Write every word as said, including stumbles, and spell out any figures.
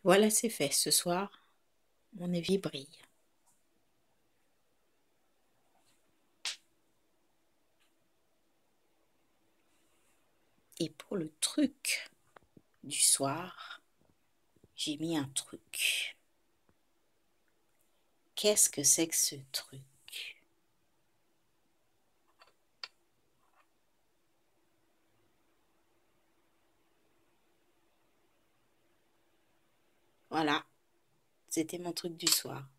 Voilà, c'est fait. Ce soir, mon évier brille. Et pour le truc du soir, j'ai mis un truc. Qu'est-ce que c'est que ce truc? Voilà, c'était mon truc du soir.